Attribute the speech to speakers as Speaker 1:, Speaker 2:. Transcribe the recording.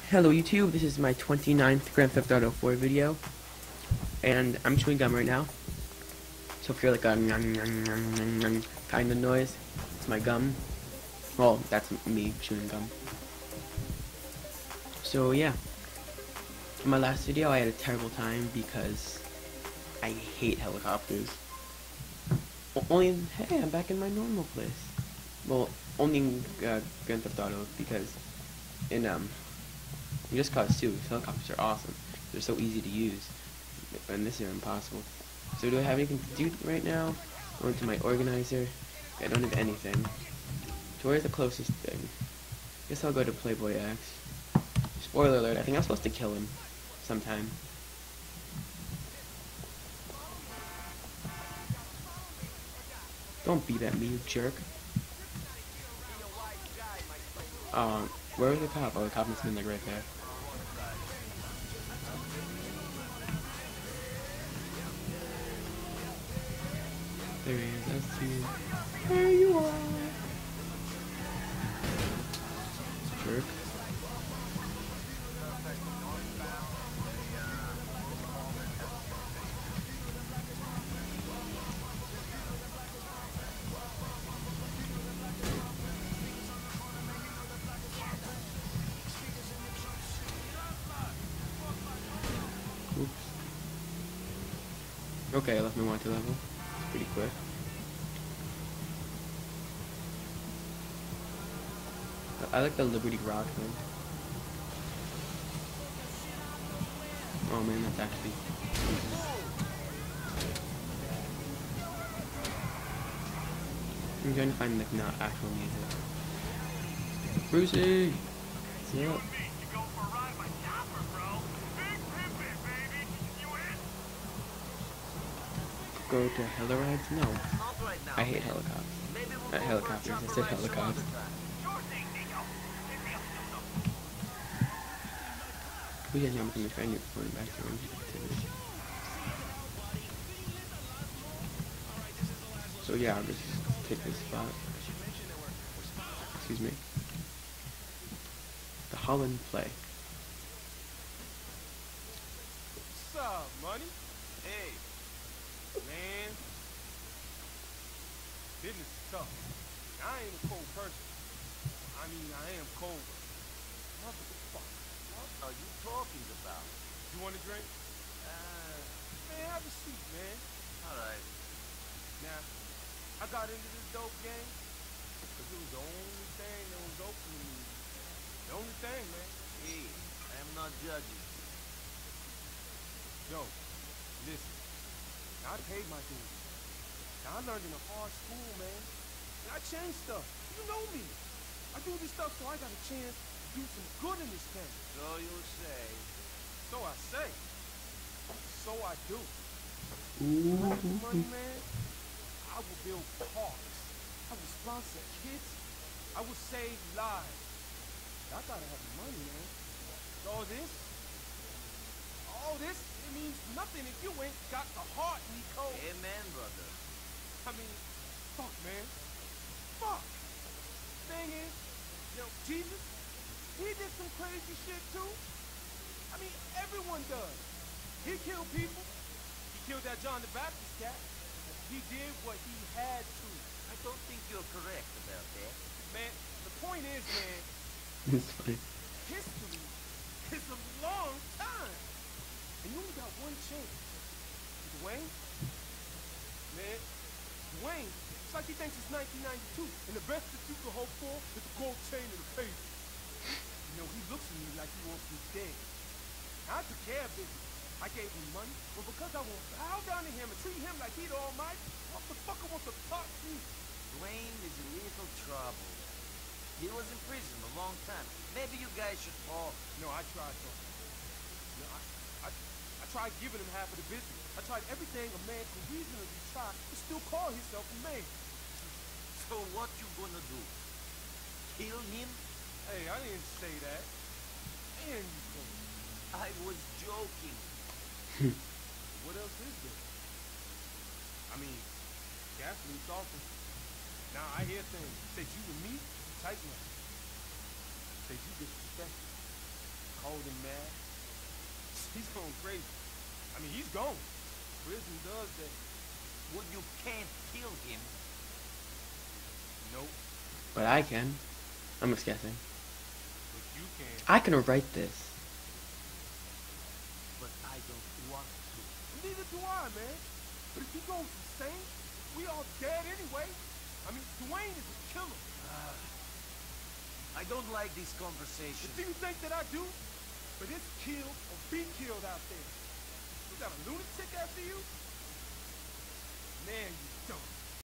Speaker 1: Hello YouTube, this is my 29th Grand Theft Auto 4 video, and I'm chewing gum right now. So if you're like a kind of noise, it's my gum. Well, that's me chewing gum. So yeah, in my last video I had a terrible time because I hate helicopters. Only, hey, I'm back in my normal place. Well, only in Grand Theft Auto because in Just Cause 2, helicopters are awesome. They're so easy to use, and this is impossible. So do I have anything to do right now? Going to my organizer. I don't have anything. So where's the closest thing? Guess I'll go to Playboy X. Spoiler alert, I think I'm supposed to kill him sometime. Don't beat at me, you jerk. Where's the cop? Oh, the cop must have been like right there. There he is, I see him. There you are! Jerk. Oops. Okay, I left my wanted level. It's pretty quick. I like the Liberty Rock thing. Oh man, that's actually... I'm trying to find like not actual music. Brucey! What's up? Go to Hellrides? No. I hate helicopters. Not helicopters, I said helicopters. We had not much I need to phone back to activity. So yeah, I'll just take this spot. Excuse me. The Holland play.
Speaker 2: What's up, money? Hey, man. Business is tough. I ain't a cold person. I mean, I am cold. Motherfucker. What are you talking about? You want a drink? Man, have a seat, man. All right. Now, I got into this dope game because it was the only thing that was open to me. The only thing, man. Hey, I am not judging. Yo, listen. I paid my dues. Now, I learned in a hard school, man. And I changed stuff. You know me. I do this stuff so I got a chance to do some good in this town. So you say. So I say. So I do. Money, man. I will build parks. I will sponsor kids. I will save lives. I gotta have the money, man. All this, it means nothing if you ain't got the heart, Nico. Amen, brother. I mean, fuck, man. Fuck. Thing is, Jesus, he did some crazy shit too. I mean, everyone does. He killed people. He killed that John the Baptist cat. He did what he had to. I don't think you're correct about that. Man, the point is, man,
Speaker 1: It's funny.
Speaker 2: history is a long time. And you only got one chance. Dwayne? Man, Dwayne, it's like he thinks it's 1992, and the best that you can hope for is the gold chain and the paper. He looks at me like he wants me dead. I took care of business. I gave him money, but because I won't bow down to him and treat him like he the almighty, what the fucker wants to talk to me?
Speaker 3: Dwayne is in little trouble. He was in prison a long time. Maybe you guys should talk.
Speaker 2: No, I tried talking. I tried giving him half of the business. I tried everything a man could reasonably try to still call himself a man.
Speaker 3: So what you gonna do? Kill him?
Speaker 2: Hey, I didn't say that. And you told.
Speaker 3: I was joking.
Speaker 2: What else is there? I mean, gasoline's awful. Now I hear things. Said you and me, tight now. Said you disrespectful. hold him, man. He's going crazy. I mean, he's gone. Prison does that.
Speaker 3: Well, you can't kill him.
Speaker 2: Nope,
Speaker 1: But I can. I'm just guessing.
Speaker 2: but you can.
Speaker 1: I can write this.
Speaker 3: But I don't want to.
Speaker 2: Neither do I, man. But if he goes insane, we all dead anyway. I mean, Dwayne is a killer.
Speaker 3: I don't like this conversation.
Speaker 2: But do you think that I do? But it's kill or be killed out there. You got a lunatic after you? Man, you don't.